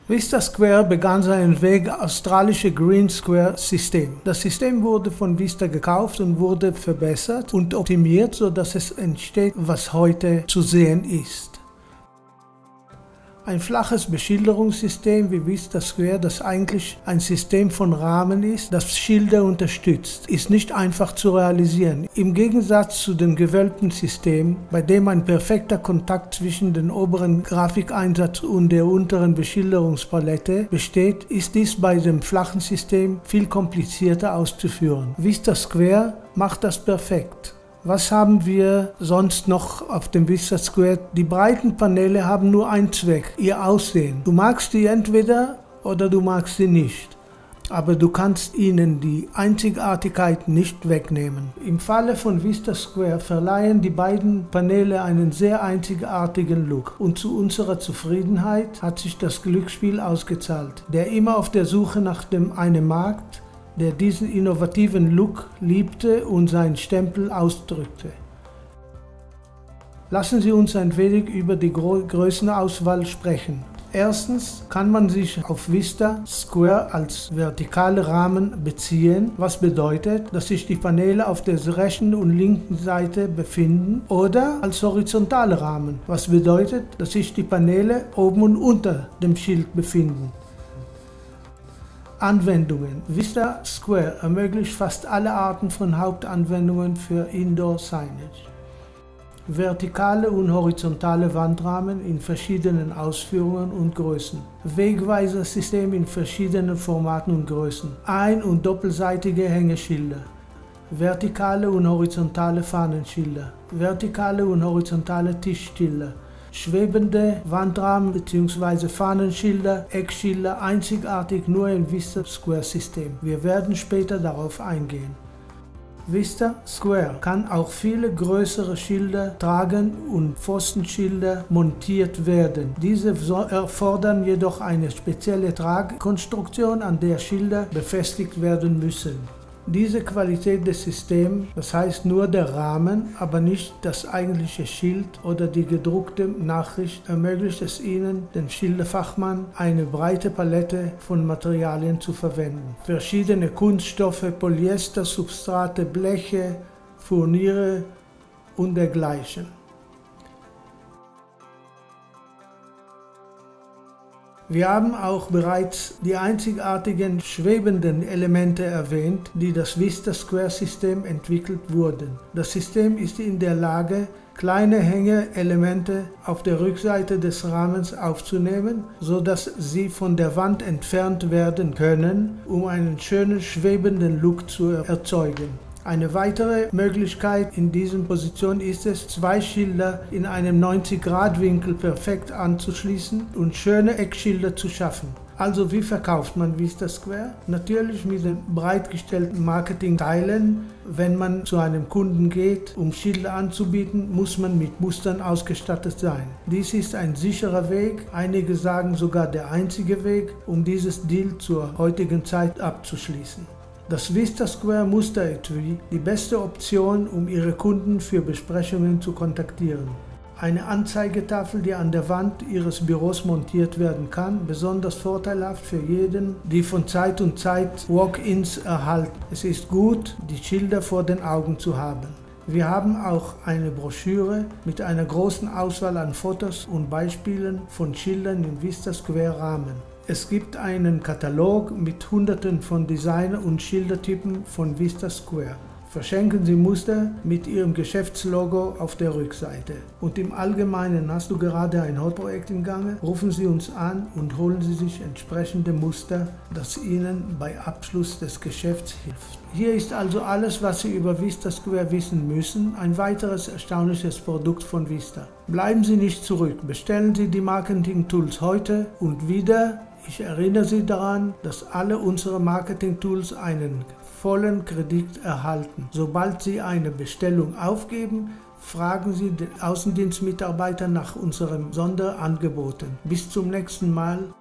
Vista Square begann seinen Weg australische Green Square System. Das System wurde von Vista gekauft und wurde verbessert und optimiert, sodass es entsteht, was heute zu sehen ist. Ein flaches Beschilderungssystem wie Vista Square, das eigentlich ein System von Rahmen ist, das Schilder unterstützt, ist nicht einfach zu realisieren. Im Gegensatz zu dem gewölbten System, bei dem ein perfekter Kontakt zwischen dem oberen Grafikeinsatz und der unteren Beschilderungspalette besteht, ist dies bei dem flachen System viel komplizierter auszuführen. Vista Square macht das perfekt. Was haben wir sonst noch auf dem Vista Square? Die breiten Paneele haben nur einen Zweck, ihr Aussehen. Du magst die entweder oder du magst sie nicht, aber du kannst ihnen die Einzigartigkeit nicht wegnehmen. Im Falle von Vista Square verleihen die beiden Paneele einen sehr einzigartigen Look und zu unserer Zufriedenheit hat sich das Glücksspiel ausgezahlt. Der immer auf der Suche nach einem Markt, der diesen innovativen Look liebte und seinen Stempel ausdrückte. Lassen Sie uns ein wenig über die Größenauswahl sprechen. Erstens kann man sich auf Vista Square als vertikale Rahmen beziehen, was bedeutet, dass sich die Paneele auf der rechten und linken Seite befinden, oder als horizontale Rahmen, was bedeutet, dass sich die Paneele oben und unter dem Schild befinden. Anwendungen. Vista Square ermöglicht fast alle Arten von Hauptanwendungen für Indoor Signage. Vertikale und horizontale Wandrahmen in verschiedenen Ausführungen und Größen. Wegweisersystem in verschiedenen Formaten und Größen. Ein- und doppelseitige Hängeschilder. Vertikale und horizontale Fahnenschilder. Vertikale und horizontale Tischschilder. Schwebende Wandrahmen bzw. Fahnenschilder, Eckschilder, einzigartig nur im Vista Square System. Wir werden später darauf eingehen. Vista Square kann auch viele größere Schilder tragen und Pfostenschilder montiert werden. Diese erfordern jedoch eine spezielle Tragkonstruktion, an der Schilder befestigt werden müssen. Diese Qualität des Systems, das heißt nur der Rahmen, aber nicht das eigentliche Schild oder die gedruckte Nachricht, ermöglicht es Ihnen, dem Schilderfachmann, eine breite Palette von Materialien zu verwenden. Verschiedene Kunststoffe, Polyester, Substrate, Bleche, Furniere und dergleichen. Wir haben auch bereits die einzigartigen schwebenden Elemente erwähnt, die das Vista Square System entwickelt wurden. Das System ist in der Lage, kleine Hängeelemente auf der Rückseite des Rahmens aufzunehmen, sodass sie von der Wand entfernt werden können, um einen schönen schwebenden Look zu erzeugen. Eine weitere Möglichkeit in dieser Position ist es, zwei Schilder in einem 90-Grad-Winkel perfekt anzuschließen und schöne Eckschilder zu schaffen. Also wie verkauft man Vista Square? Natürlich mit den breit gestellten Marketingteilen. Wenn man zu einem Kunden geht, um Schilder anzubieten, muss man mit Mustern ausgestattet sein. Dies ist ein sicherer Weg, einige sagen sogar der einzige Weg, um dieses Deal zur heutigen Zeit abzuschließen. Das Vista Square Musteretui, die beste Option, um Ihre Kunden für Besprechungen zu kontaktieren. Eine Anzeigetafel, die an der Wand Ihres Büros montiert werden kann, besonders vorteilhaft für jeden, die von Zeit zu Zeit Walk-ins erhalten. Es ist gut, die Schilder vor den Augen zu haben. Wir haben auch eine Broschüre mit einer großen Auswahl an Fotos und Beispielen von Schildern im Vista Square Rahmen. Es gibt einen Katalog mit Hunderten von Design- und Schildertypen von Vista Square. Verschenken Sie Muster mit Ihrem Geschäftslogo auf der Rückseite. Und im Allgemeinen, hast du gerade ein Hotprojekt im Gange? Rufen Sie uns an und holen Sie sich entsprechende Muster, das Ihnen bei Abschluss des Geschäfts hilft. Hier ist also alles, was Sie über Vista Square wissen müssen. Ein weiteres erstaunliches Produkt von Vista. Bleiben Sie nicht zurück. Bestellen Sie die Marketing-Tools heute und wieder. Ich erinnere Sie daran, dass alle unsere Marketing-Tools einen vollen Kredit erhalten. Sobald Sie eine Bestellung aufgeben, fragen Sie den Außendienstmitarbeiter nach unseren Sonderangeboten. Bis zum nächsten Mal.